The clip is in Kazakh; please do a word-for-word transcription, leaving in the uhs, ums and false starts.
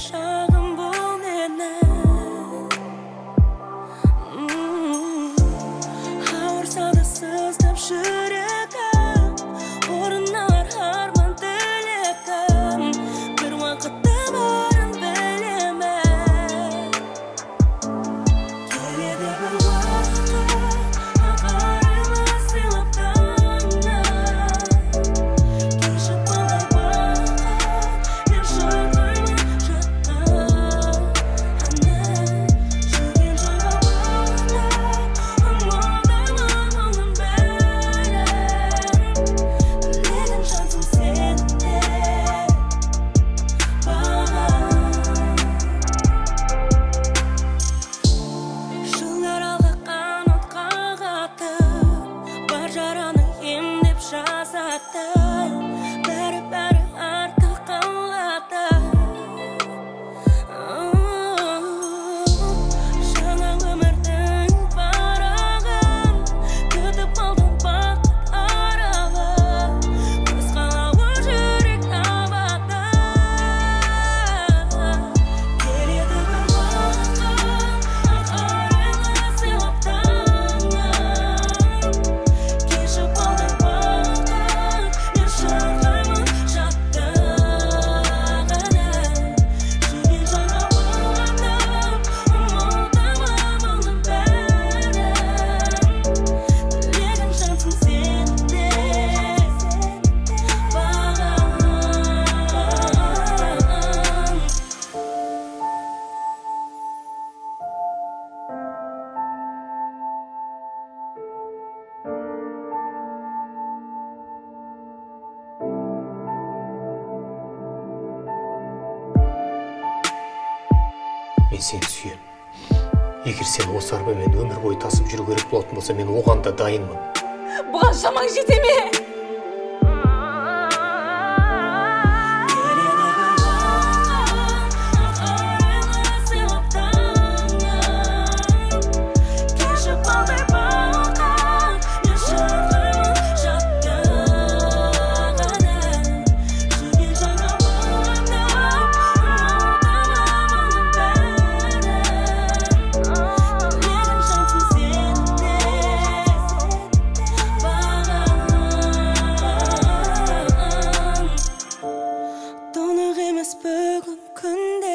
шағым бұл мені ауырса да сыздап жүрегім орынар арман тілегім бір уақытта барын білемін келеді бір уақыт ағарымы сыйлап таңнан кешіп қалдай бақыт мен шырқаймын жаттан жүрген жайға бағынып ұмытамын мұның бәрін тілегім жансың сенде жылдар алға қанат қағады бар жараны емдеп жазады бәрі бәрі артық қалады жаңа өмірдің парағын күтіп алдым бақыт аралын өз қалауы жүрек табады келеді бір уақыт ағарыңа сыйлап таңнан кешіп қалдай бақыт мен шырқаймын жаттан жүрген жайға бағынып ұмытамын мұның бәрін тілегім жансың сенде бағым Мен сені сүйем. Егер сен осы арбамен өмір бойы тасып жүру керек болатын болса, мен оған да дайынмын. Бұған шамаң жете ме? ағарыңа сыйлап таңнан кешіп қалдай бақыт мен шырқаймын жаттан жүрген жайға бағынып ұмытамын мұның бәрін тілегім жансың сенде бағым тұнық емес бүгін күнде